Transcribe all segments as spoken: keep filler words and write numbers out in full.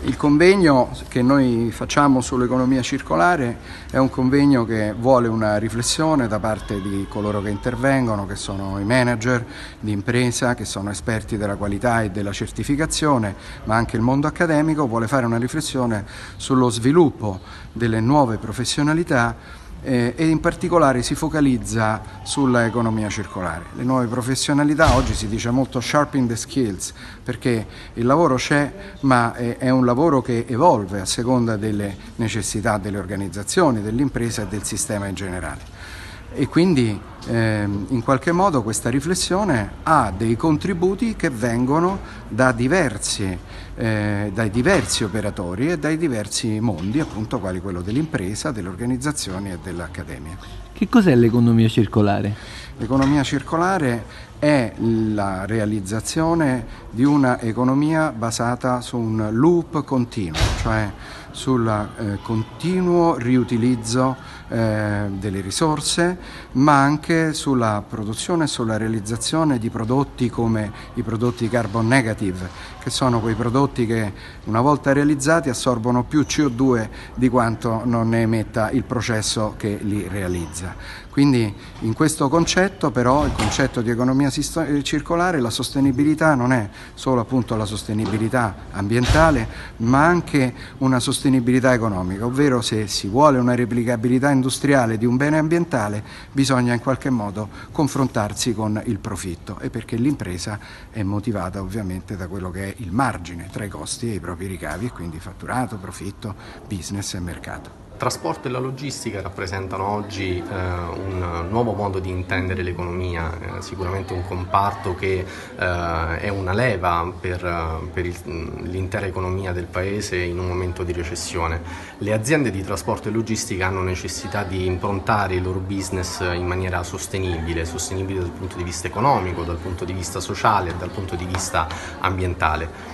Il convegno che noi facciamo sull'economia circolare è un convegno che vuole una riflessione da parte di coloro che intervengono, che sono i manager di impresa, che sono esperti della qualità e della certificazione, ma anche il mondo accademico vuole fare una riflessione sullo sviluppo delle nuove professionalità Eh, e in particolare si focalizza sulla economia circolare. Le nuove professionalità, oggi si dice molto sharpen the skills, perché il lavoro c'è, ma è, è un lavoro che evolve a seconda delle necessità delle organizzazioni, dell'impresa e del sistema in generale. E quindi eh, in qualche modo questa riflessione ha dei contributi che vengono da diversi, eh, dai diversi operatori e dai diversi mondi, appunto quali quello dell'impresa, delle organizzazioni e dell'accademia. Che cos'è l'economia circolare? L'economia circolare è la realizzazione di una economia basata su un loop continuo, cioè sul eh, continuo riutilizzo eh, delle risorse, ma anche sulla produzione e sulla realizzazione di prodotti come i prodotti carbon negative, che sono quei prodotti che una volta realizzati assorbono più C O due di quanto non ne emetta il processo che li realizza. Quindi in questo concetto però, il concetto di economia circolare, la sostenibilità non è solo appunto la sostenibilità ambientale, ma anche una sostenibilità economica, ovvero se si vuole una replicabilità industriale di un bene ambientale bisogna in qualche modo confrontarsi con il profitto, e perché l'impresa è motivata ovviamente da quello che è il margine tra i costi e i propri ricavi, e quindi fatturato, profitto, business e mercato. Trasporto e la logistica rappresentano oggi eh, un nuovo modo di intendere l'economia, eh, sicuramente un comparto che eh, è una leva per, per il, l'intera economia del paese in un momento di recessione. Le aziende di trasporto e logistica hanno necessità di improntare il loro business in maniera sostenibile, sostenibile dal punto di vista economico, dal punto di vista sociale e dal punto di vista ambientale.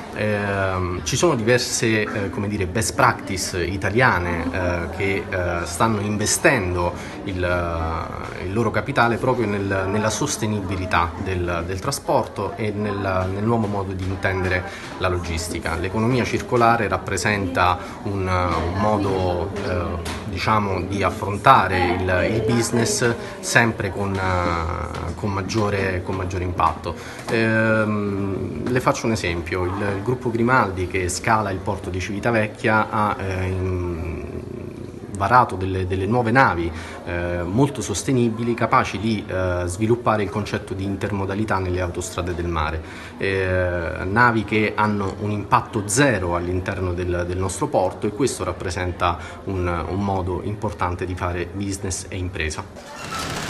Eh, ci sono diverse eh, come dire, best practice italiane eh, che eh, stanno investendo il, il loro capitale proprio nel, nella sostenibilità del, del trasporto e nel, nel nuovo modo di intendere la logistica. L'economia circolare rappresenta un, un modo eh, diciamo di affrontare il, il business sempre con, uh, con, maggiore, con maggiore impatto. Eh, le faccio un esempio. Il, il gruppo Grimaldi, che scala il porto di Civitavecchia, ha eh, in, varato delle, delle nuove navi eh, molto sostenibili, capaci di eh, sviluppare il concetto di intermodalità nelle autostrade del mare, eh, navi che hanno un impatto zero all'interno del, del nostro porto, e questo rappresenta un, un modo importante di fare business e impresa.